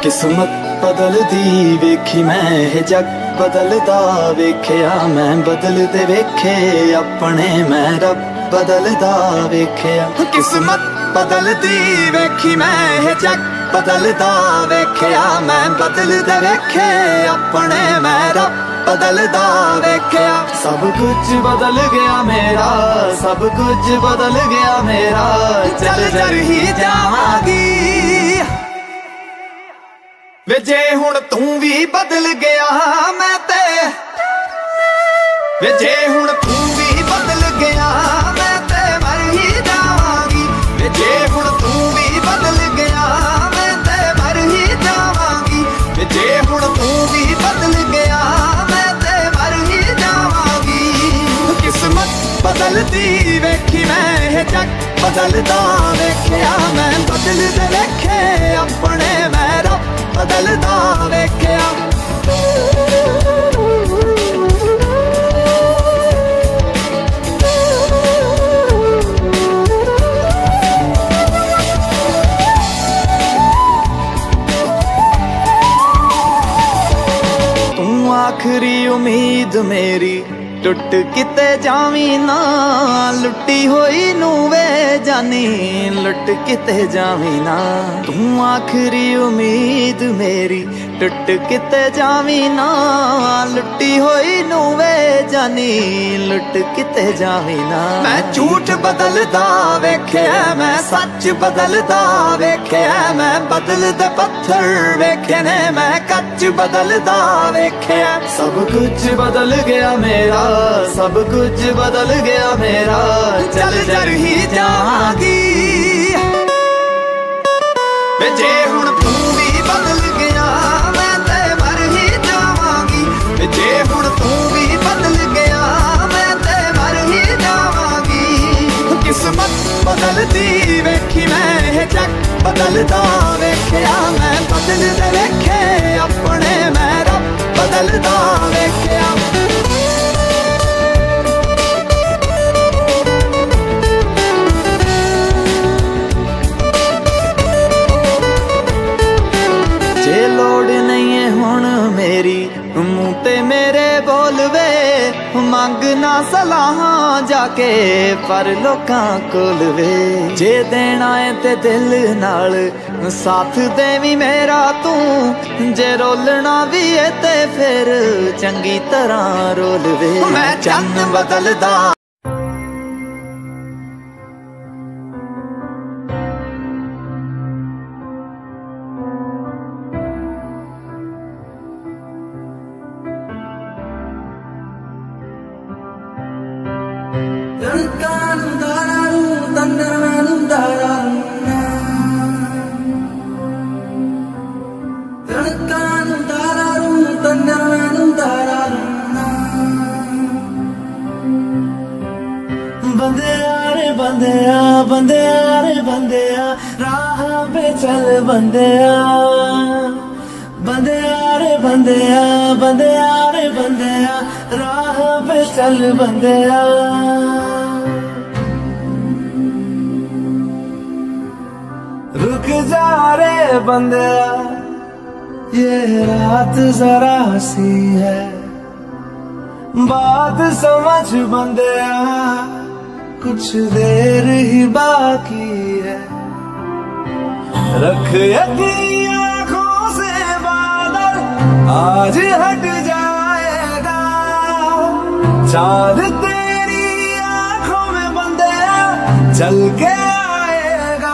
किस्मत बदलदी वेखी मैं जग बदलदा वेख्या मैं बदलदे वेखे अपने मैं रब बदलदा वेख्या। किस्मत बदलदी वेखी मैं जग बदलदा वेख्या मैं बदलदे वेखे अपने मैं रब बदलदा वेख्या। सब कुछ बदल गया मेरा, सब कुछ बदल गया मेरा, चल जर ही जावांगी वे जे हुण तू भी बदल गया मैं ते, वे जे हुण तू भी बदल गया मैं ते मर ही जावांगी। वे जे हुण तू भी बदल गया मैं ते मर ही जावांगी। वे जे हुण तू भी बदल गया मैं ते मर ही जावांगी। किस्मत बदलती वेखी मैं जग बदलदा वेख्या मैं बदलदे वेखे अपने मैं रब बदलदा वेख्या। तू आखरी उम्मीद मेरी टुट किते जावी ना, लुटी होई नू वे जानी लुट किते जावी ना। तू आखरी उम्मीद मेरी टुट किते जावी ना, लुटी होई नू वे जानी लुट किते जावी ना। मैं झूठ बदलदा वेख्या मैं सच बदलदा वेख्या मैं बदलदे पत्थर वेखे ने मैं कच बदलदा वेख्या। सब कुछ बदल गया मेरा, सब कुछ बदल गया मेरा, चल जर ही जावांगी वे जे हुण तू भी बदल गया मैं ते मर ही जावांगी। वे जे हुण तू भी बदल गया मैं ते मर ही जावांगी। किस्मत बदलदी वेखी मैं जग बदलदा वेख्या मैं बदलदे वेखे अपने मैं रब बदलदा वेख्या। जे लोड़ नहीं है हुण मेरी मुँह ते मेरे बोलवे, मंगना सलाहां जाके पर लोकां कोल वे। जे देना है ते दिल नाल साथ देवी मेरा तू, जे रोलना भी है ते फिर चंगी तरह रोल वे। मैं चन्न बदलदा बंदेया बंदेया रे बंदेया राह पे चल बंदेया। बंदेया रे बंदेया बंदेया रे बंदेया राह पे चल बंदेया। रुक जा रे बंदेया ये रात जरा सी है, बात समझ बंदेया कुछ देर ही बाकी है। रख यकीन आँखों से बादल आज हट जाएगा, चाँद तेरी आँखों में बंदेया चल के आएगा।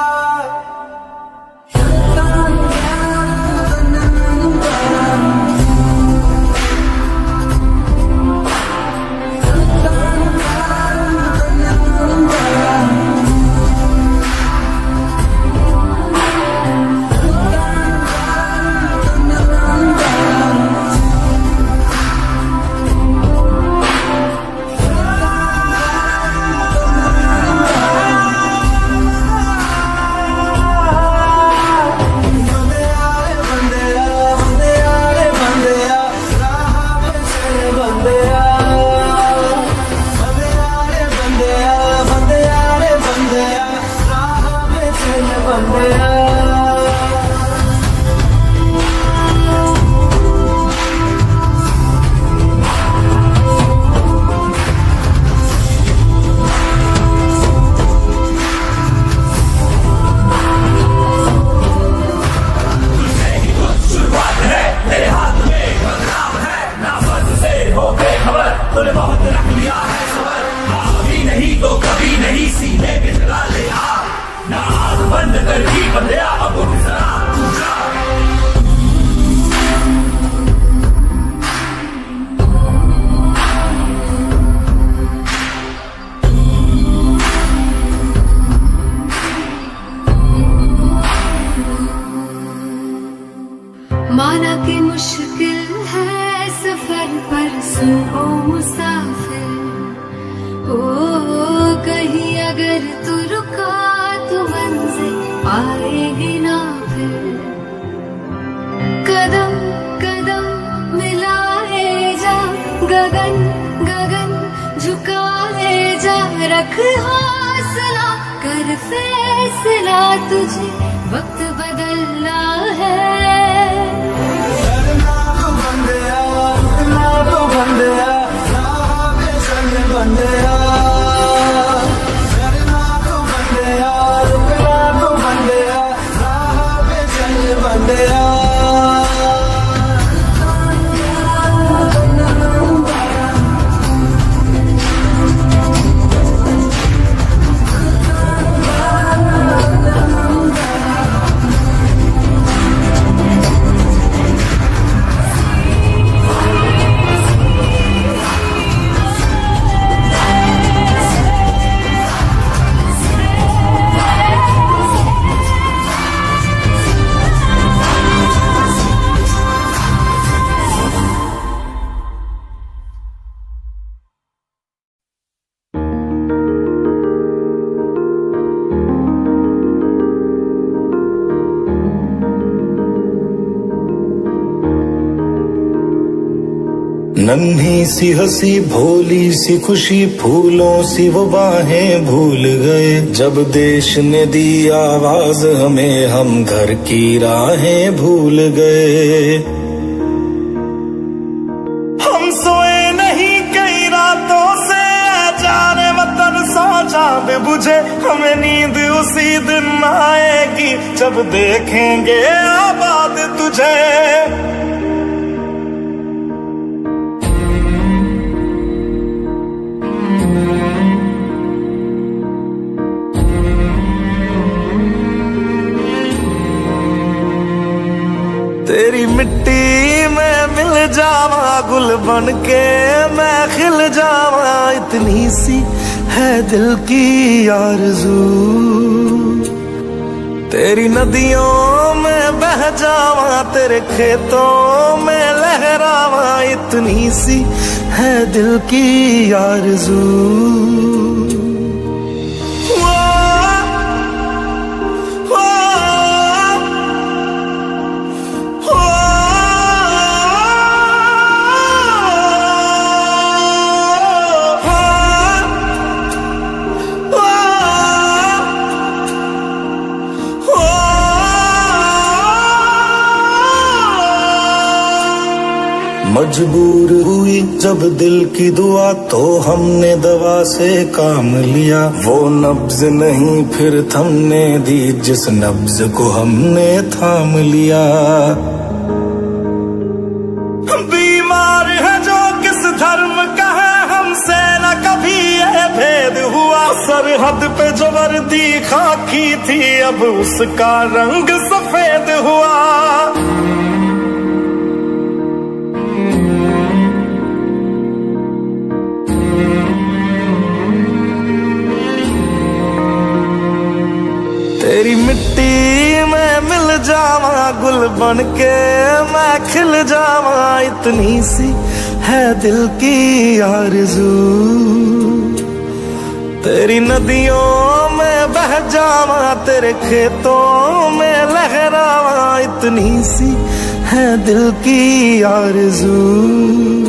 कहीं अगर तू रुका तो मंजिल पाएगी ना फिर। कदम कदम मिलाए जा, गगन गगन झुकाए जा, रख हौसला कर फैसला, तुझे वक्त बदलना है। करना तो बंदिया, रुकना तो बंदिया, राह पे चल बंदिया। करना तो बंदिया, रुकना तो बंदिया, राह पे चल बंदिया। नन्ही सी हंसी भोली सी खुशी, फूलों सी वो बाहें भूल गए। जब देश ने दी आवाज हमें, हम घर की राहें भूल गए। हम सोए नहीं कई रातों से, जाने वतन सौ चांद बुझे। हमें नींद उसी दिन आएगी जब देखेंगे आबाद तुझे। तेरी मिट्टी में मिल जावा, गुल बन के मैं खिल जावा। इतनी सी है दिल की आरज़ू, तेरी नदियों में बह जावा, तेरे खेतों में लहरावा। इतनी सी है दिल की आरज़ू। मजबूर हुई जब दिल की दुआ, तो हमने दवा से काम लिया। वो नब्ज नहीं फिर थमने दी, जिस नब्ज को हमने थाम लिया। बीमार है जो किस धर्म का है, हमसे न कभी ये भेद हुआ। सरहद पे जो वर्दी खाकी थी, अब उसका रंग सफेद हुआ। तेरी मिट्टी में मिल जावा, गुल बन के मैं खिल जावा। इतनी सी है दिल की आरज़ू, तेरी नदियों में बह जावा, तेरे खेतों में लहरावा। इतनी सी है दिल की आरज़ू।